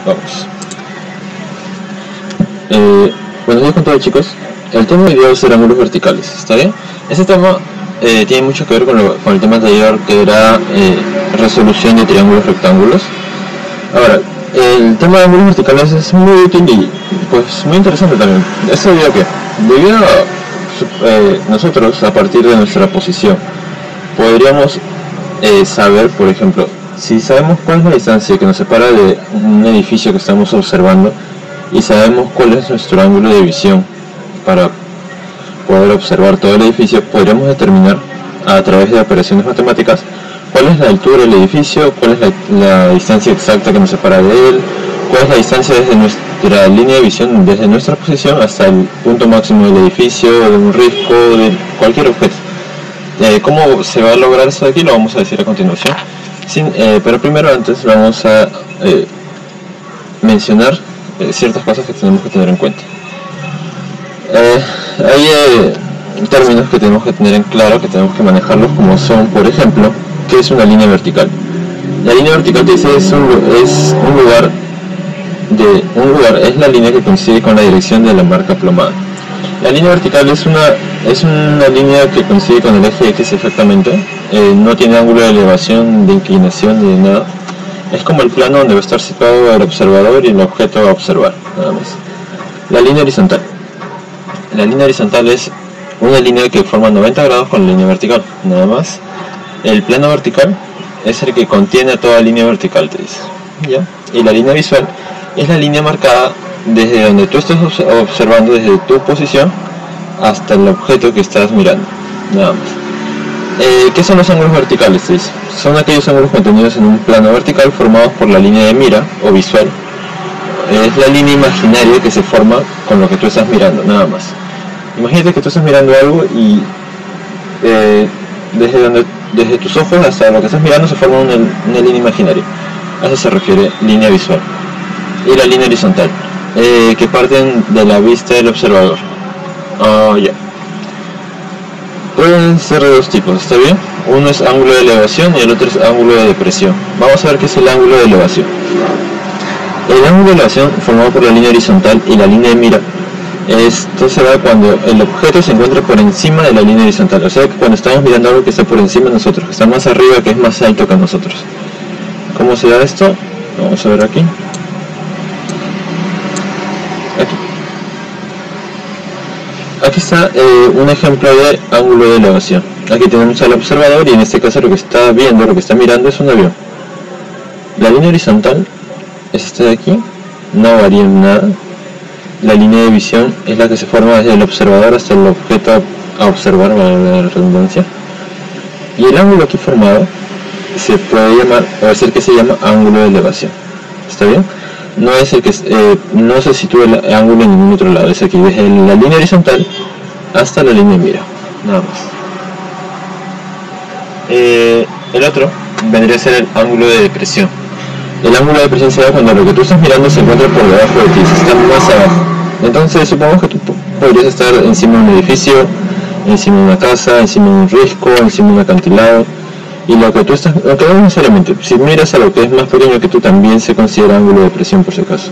Vamos. Buenos días con todos, chicos. El tema de hoy va a ser ángulos verticales, ¿está bien? Este tema tiene mucho que ver con el tema anterior, que era resolución de triángulos rectángulos. Ahora, el tema de ángulos verticales es muy útil y pues muy interesante también. ¿Esto debido a qué? Debido a nosotros, a partir de nuestra posición, podríamos saber, por ejemplo, si sabemos cuál es la distancia que nos separa de un edificio que estamos observando y sabemos cuál es nuestro ángulo de visión para poder observar todo el edificio, podríamos determinar a través de operaciones matemáticas cuál es la altura del edificio, cuál es la distancia exacta que nos separa de él, cuál es la distancia desde nuestra línea de visión, desde nuestra posición hasta el punto máximo del edificio, de un risco, de cualquier objeto. ¿Cómo se va a lograr eso de aquí? Lo vamos a decir a continuación. Pero primero, antes vamos a mencionar ciertas cosas que tenemos que tener en cuenta. Hay términos que tenemos que tener en claro, que tenemos que manejarlos, como son, por ejemplo, ¿qué es una línea vertical? La línea vertical, te dice, es la línea que coincide con la dirección de la marca plomada. La línea vertical es una línea que coincide con el eje X exactamente, no tiene ángulo de elevación, de inclinación, ni de nada. Es como el plano donde va a estar situado el observador y el objeto a observar, nada más. La línea horizontal. La línea horizontal es una línea que forma 90 grados con la línea vertical, nada más. El plano vertical es el que contiene a toda línea vertical, te dice, ¿ya? Y la línea visual es la línea marcada desde donde tú estás observando, desde tu posición hasta el objeto que estás mirando, nada más. ¿Qué son los ángulos verticales? Te dice? Son aquellos ángulos contenidos en un plano vertical formados por la línea de mira o visual. Es la línea imaginaria que se forma con lo que tú estás mirando, nada más. Imagínate que tú estás mirando algo y desde tus ojos hasta lo que estás mirando se forma una línea imaginaria. A eso se refiere línea visual. Y la línea horizontal, que parten de la vista del observador. Ya. Pueden ser de dos tipos, ¿está bien? Uno es ángulo de elevación y el otro es ángulo de depresión. Vamos a ver qué es el ángulo de elevación. El ángulo de elevación formado por la línea horizontal y la línea de mira, esto se da cuando el objeto se encuentra por encima de la línea horizontal, o sea que cuando estamos mirando algo que está por encima de nosotros, que está más arriba, que es más alto que nosotros. ¿Cómo se da esto? Vamos a ver aquí. Aquí está un ejemplo de ángulo de elevación. Aquí tenemos al observador y en este caso lo que está viendo, lo que está mirando es un avión. La línea horizontal es esta de aquí, no varía en nada. La línea de visión es la que se forma desde el observador hasta el objeto a observar, valga la redundancia. Y el ángulo aquí formado se puede llamar, o es el que se llama ángulo de elevación. ¿Está bien? No es el que no se sitúa el ángulo en ningún otro lado, es aquí desde la línea horizontal hasta la línea de mira, nada más. El otro vendría a ser el ángulo de depresión. El ángulo de depresión se da cuando lo que tú estás mirando se encuentra por debajo de ti, se está más abajo. Entonces supongamos que tú podrías estar encima de un edificio, encima de una casa, encima de un risco, encima de un acantilado. Y lo que tú estás, aunque no necesariamente, si miras a lo que es más pequeño que tú, también se considera ángulo de depresión por si acaso.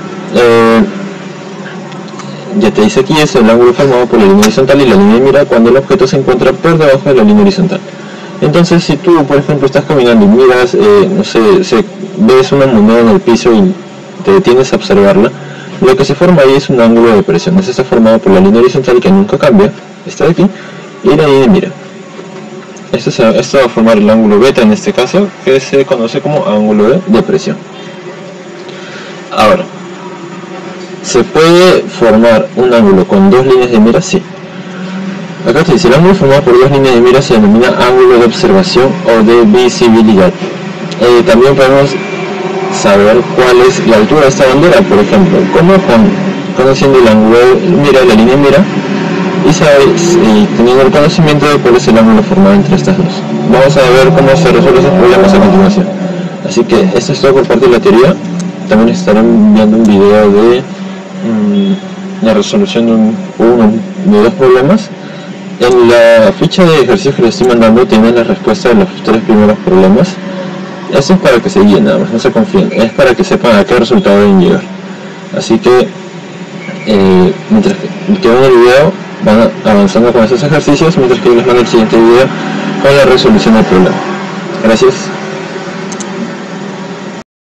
Ya te dice aquí, es el ángulo formado por la línea horizontal y la línea de mira cuando el objeto se encuentra por debajo de la línea horizontal. Entonces, si tú, por ejemplo, estás caminando y miras, no sé, ves una moneda en el piso y te detienes a observarla, lo que se forma ahí es un ángulo de depresión. Este está formado por la línea horizontal que nunca cambia, está de aquí, y la línea de mira. Esto va a formar el ángulo beta en este caso, que se conoce como ángulo de depresión. Ahora, ¿se puede formar un ángulo con dos líneas de mira? Sí. Acá te dice, el ángulo formado por dos líneas de mira se denomina ángulo de observación o de visibilidad. También podemos saber cuál es la altura de esta bandera, por ejemplo, como conociendo el ángulo de mira, la línea de mira, y teniendo el conocimiento de cuál es el ángulo formado entre estas dos. Vamos a ver cómo se resuelven esos problemas a continuación. Así que esto es todo por parte de la teoría. También estarán viendo un video de la resolución de dos problemas. En la ficha de ejercicios que les estoy mandando tienen la respuesta de los tres primeros problemas Esto es para que se guíen nada más, no se confíen, es para que sepan a qué resultado deben llegar. Así que mientras que ven el video van avanzando con esos ejercicios, mientras que yo les mando el siguiente video con la resolución del problema. Gracias.